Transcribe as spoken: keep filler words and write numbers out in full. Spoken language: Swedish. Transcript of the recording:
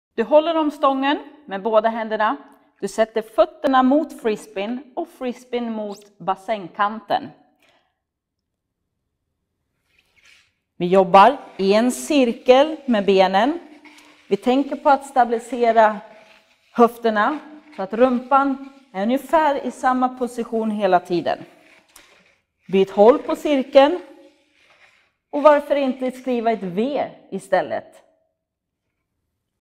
Du håller om stången med båda händerna. Du sätter fötterna mot frisbeen och frisbeen mot bassängkanten. Vi jobbar i en cirkel med benen. Vi tänker på att stabilisera höfterna så att rumpan är ungefär i samma position hela tiden. Byt håll på cirkeln. Och varför inte skriva ett V istället?